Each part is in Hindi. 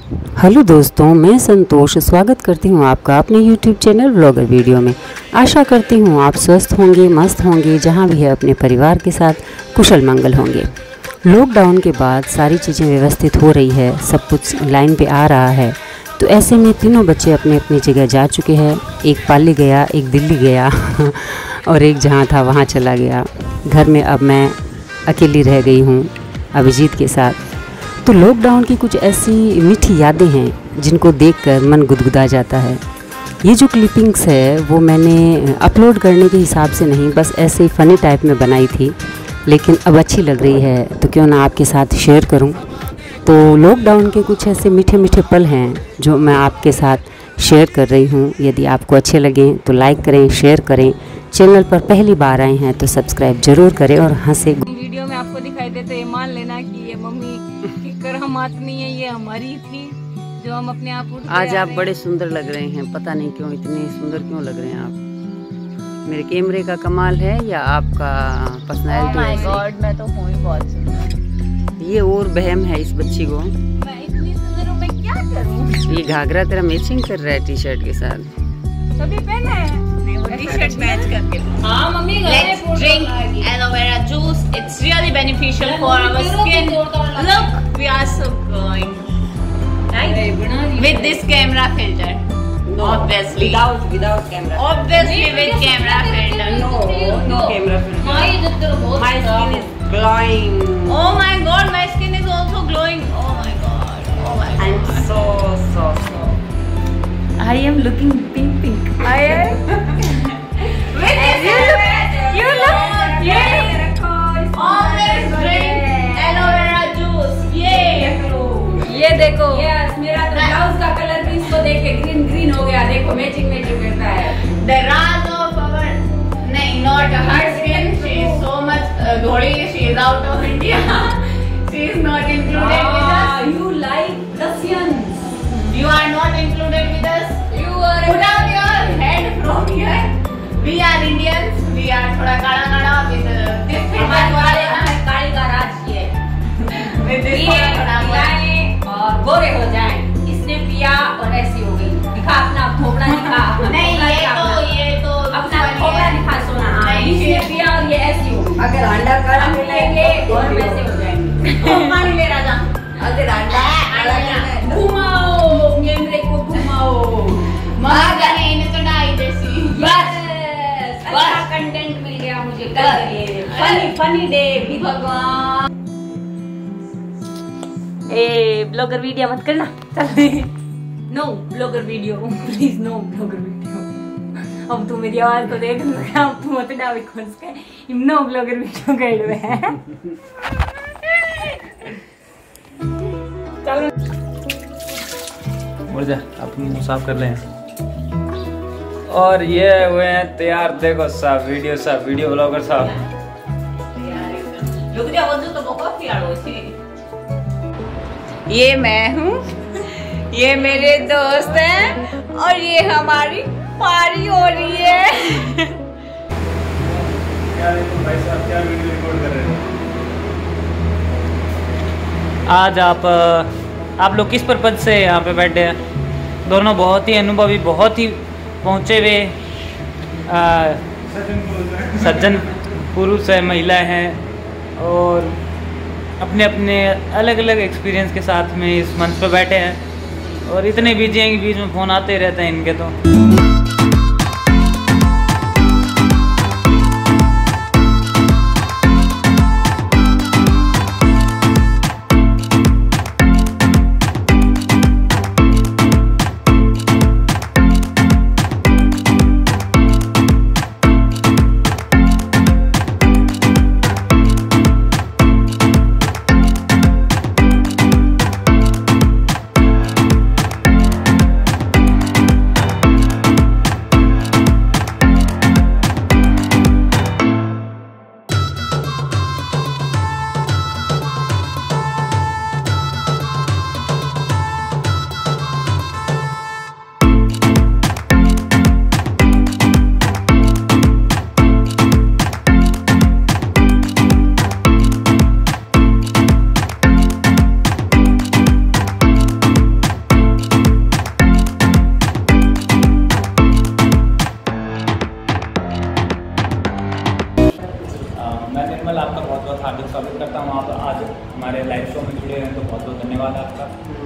हेलो दोस्तों, मैं संतोष स्वागत करती हूँ आपका अपने YouTube चैनल व्लॉगर वीडियो में। आशा करती हूँ आप स्वस्थ होंगे, मस्त होंगे, जहाँ भी है अपने परिवार के साथ कुशल मंगल होंगे। लॉकडाउन के बाद सारी चीज़ें व्यवस्थित हो रही है, सब कुछ लाइन पे आ रहा है। तो ऐसे में तीनों बच्चे अपनी अपनी जगह जा चुके हैं। एक पाली गया, एक दिल्ली गया और एक जहाँ था वहाँ चला गया। घर में अब मैं अकेली रह गई हूँ अभिजीत के साथ। तो लॉकडाउन की कुछ ऐसी मीठी यादें हैं जिनको देखकर मन गुदगुदा जाता है। ये जो क्लिपिंग्स है वो मैंने अपलोड करने के हिसाब से नहीं, बस ऐसे ही फ़नी टाइप में बनाई थी, लेकिन अब अच्छी लग रही है तो क्यों ना आपके साथ शेयर करूं। तो लॉकडाउन के कुछ ऐसे मीठे मीठे पल हैं जो मैं आपके साथ शेयर कर रही हूं। यदि आपको अच्छे लगें तो लाइक करें, शेयर करें। चैनल पर पहली बार आए हैं तो सब्सक्राइब ज़रूर करें और हंसे। वीडियो में आपको दिखाई दे तो ये मान लेना कि ये मम्मी की करामात नहीं है, ये हमारी थी जो हम अपने आप उठ के आज आप बड़े सुंदर लग रहे हैं, पता नहीं क्यों इतने सुंदर क्यों लग रहे हैं आप। मेरे कैमरे का कमाल है या आपका पर्सनैलिटी? माय गॉड, मैं तो हूँ ही बहुत सुंदर। ये और बहम है इस बच्ची को। मैं इतनी सुंदर हूँ, मैं क्या करूँ? ये घाघरा तेरा मैचिंग कर रहा है टी शर्ट के साथ। तभी पहना है टी-शर्ट मैच करके। हाँ मम्मी, let's drink aloe vera juice. It's really beneficial for our skin. Look, we are so glowing. Right? With this camera filter. No, obviously. Without camera. Obviously with camera filter. No camera filter. My skin is glowing. Oh my god, my skin is also glowing. Oh my god. Oh my god. I'm so. I am looking pink. I am. You look. Always drink aloe vera juice. ये देखो। Yes, मेरा तो ब्लाउज का कलर भी इसको देख के ग्रीन हो गया। देखो मैचिंग करता है। The Raz of our, not her skin. She is so much Dholi. She is out of India. She is not included with us. You like Russians? You are not included with us. You are. Put down your head from here. We are Indians. We are थोड़ा काला with this काली का राज ये। with this ये थोड़ा और गोरे हो जाएं। इसने पिया और ऐसी हो गई। दिखा अपना खोपड़ा दिखा। नहीं, ये तो अपना खोपड़ा दिखा सोना। नहीं, इसने पिया और ये ऐसी हो गई। अगर अंडा काला मिलेंगे और वैसे हो जाएंगे। पानी ले राजा। अगर अंडा घुमाओ मेरे को घुमाओ। मार जाने इन्हें तो डाई जैसी। बस अच्छा कंटेंट मिल गया मुझे कल के लिए। फनी डे भी भगवान। ए ब्लॉगर वीडियो मत करना, चल। No blogger video please, no blogger video. अब तू मेरी आवाज तो देख ले, अब तू मत डाल खोज के नो ब्लॉगर वीडियो कर लो है। चलो मुड़ जा, अपन साफ कर लें। और ये हुए हैं तैयार, देखो साहब वीडियो ब्लॉगर साहब। रुक जा, वो तो बहुत ही आड़ो थी। ये मैं हूँ, ये मेरे दोस्त हैं और ये हमारी पारी हो रही है। क्या वीडियो रिकॉर्ड कर रहे हैं? आज आप लोग किस पर्पज से यहाँ पे बैठे हैं? दोनों बहुत ही अनुभवी, बहुत ही पहुँचे हुए सज्जन पुरुष है, महिलाएं हैं और अपने अपने अलग अलग एक्सपीरियंस के साथ में इस मंच पर बैठे हैं और इतने बिजी हैं कि बीच में फ़ोन आते रहते हैं इनके। तो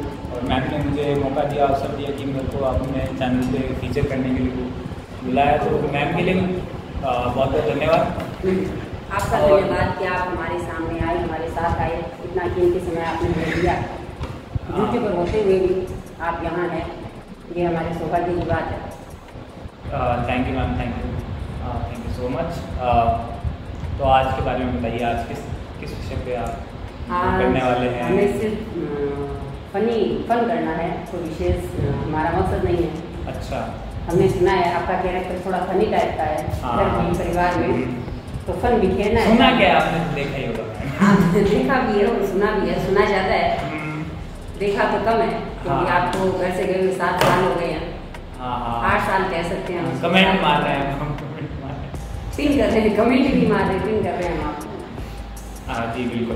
और मैम ने मुझे मौका दिया, अवसर दिया कि मेरे को अपने चैनल पे फीचर करने के लिए बुलाया, तो मैम के लिए बहुत बहुत धन्यवाद। आपका धन्यवाद कि आप हमारे सामने आए, हमारे साथ आए, इतना कीमती समय आपने दे दिया। ड्यूटी पर होते हुए भी आप यहाँ हैं, ये हमारे सौभाग्य की बात है। Thank you ma'am, thank you so much. तो आज के बारे में बताइए, आज किस विषय पे आप करने वाले हैं? हमें सिर्फ फन करना है, कोई विशेष हमारा मकसद नहीं है। अच्छा। हमने सुना है आपका कैरेक्टर थोड़ा फनी टाइप का है, घर में परिवार में, तो फन बिखेरना है। सुना क्या आपने? देखा ही होगा। देखा भी है और सुना भी है। सुना ज़्यादा है, देखा तो कम है, क्योंकि आपको घर से गए हुए 7 साल हो गए हैं। 8 साल कह सकते हैं हम। कमेंट मार रहे हैं, पिन कर रहे हैं, कमेंट भी मार रहे हैं, पिन कर रहे हैं हम आपको। हाँ जी बिल्कुल।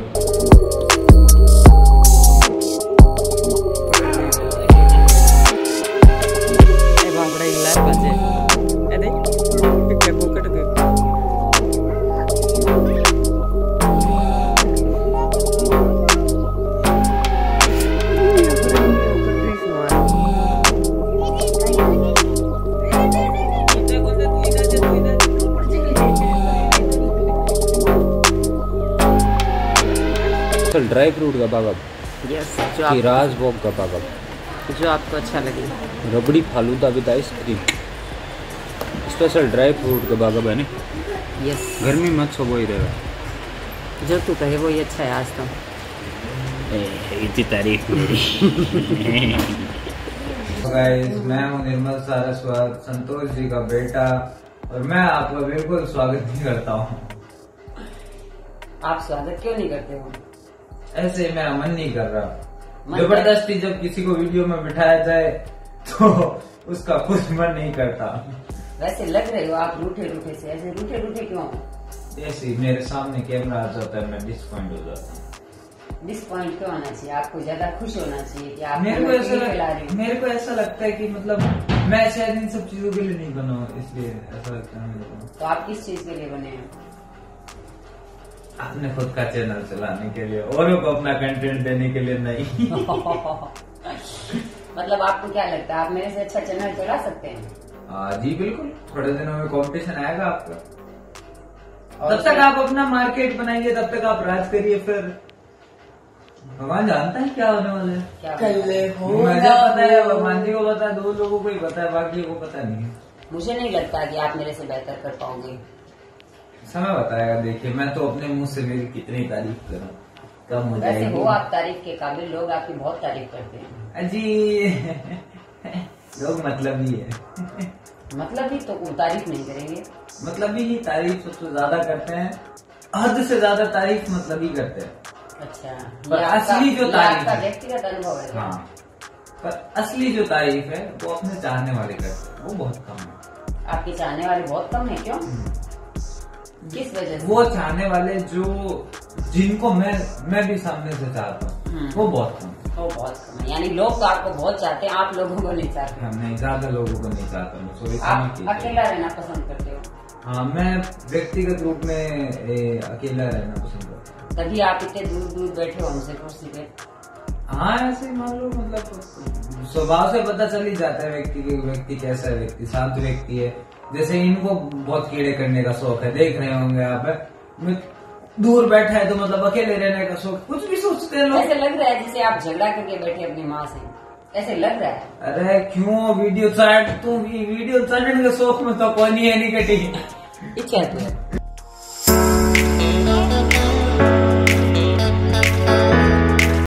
ड्राई फ्रूट का बागब, यस, राजभोग का बागब, जो आपको अच्छा लगे। Rabri falooda with ice cream, special dry fruit का बागब है ना। यस, गर्मी मत सो वो ही रहेगा, जो तू कहे वो ही अच्छा है। आज तो इतनी तारीफ मेरी। गाइस, मैं हूँ निर्मल सारस्वत, संतोष जी का बेटा, और मैं आपका बिल्कुल स्वागत नहीं करता हूँ। आप स्वागत क्यों नहीं करते हो? ऐसे मेरा मन नहीं कर रहा। जबरदस्ती जब किसी को वीडियो में बिठाया जाए तो उसका कुछ मन नहीं करता। वैसे लग रहे हो आप रूठे रूठे से, ऐसे रूठे रूठे क्यों? ऐसे मेरे सामने कैमरा आ जाता है, मैं डिसपॉइंट हो जाता हूँ। डिसपॉइंट क्यों होना चाहिए? आपको ज्यादा खुश होना चाहिए कि आप मेरे को ऐसा लगता है कि मतलब मैं शायद इन सब चीजों के लिए नहीं बना हूँ, इसलिए ऐसा लगता है मेरे को। तो आप किस चीज के लिए बने हैं? अपने खुद का चैनल चलाने के लिए, औरों को अपना कंटेंट देने के लिए नहीं। मतलब आपको क्या लगता है आप मेरे से अच्छा चैनल चला सकते हैं? जी बिल्कुल, थोड़े दिनों में कंपटीशन आएगा आपका। तब तक आप अपना मार्केट बनाइए, तब तक आप राज करिए, फिर भगवान जानता है क्या होने वाला है। मुझे पता है, भगवान जी को पता है, 2 लोगों को ही पता है, बाकी को पता नहीं है। मुझे नहीं लगता कि आप मेरे से बेहतर कर पाओगे। समय बताएगा। देखिए, मैं तो अपने मुंह से मेरी कितनी तारीफ करूं, कम हो वैसे जाएगी। हो आप तारीफ के काबिल, लोग आपकी बहुत तारीफ करते हैं। जी लोग मतलब ही है। मतलब ही तो तारीफ नहीं करेंगे। मतलब ही तारीफ सबसे ज्यादा करते हैं, हद से ज्यादा तारीफ मतलब ही करते हैं। अच्छा, पर असली जो तारीफ आपका है, व्यक्तिगत अनुभव है? हाँ, पर असली जो तारीफ है वो अपने चाहने वाले करते हैं, वो बहुत कम है। आपके चाहने वाले बहुत कम है, क्यों? किस वजह से? वो चाहने वाले जो जिनको मैं भी सामने से चाहता हूँ, वो बहुत कम है। वो बहुत कम है, यानी लोग तो आपको बहुत चाहते हैं, आप लोगों को नहीं चाहते। हम नहीं, ज्यादा लोगों को नहीं चाहता हूँ। आप अकेला रहना पसंद करते हो? हाँ, मैं व्यक्तिगत रूप में अकेला रहना पसंद करता हूँ। तभी आप इतने दूर दूर बैठे हो हमसे कुर्सी पे। हाँ, ऐसे मान लो, मतलब स्वभाव से पता चल ही जाता है व्यक्ति कैसा है, व्यक्ति शांत व्यक्ति है। जैसे इनको बहुत कीड़े करने का शौक है, देख रहे होंगे आप, दूर बैठा है तो मतलब अकेले रहने का शौक, कुछ भी सोचते हैं लोग। ऐसे लग रहा है जैसे आप झगड़ा करके बैठे अपनी माँ से, ऐसे लग रहा है। अरे क्यों, वीडियो चढ़ने के शौक में तो कोई नहीं है, नहीं कटी। क्या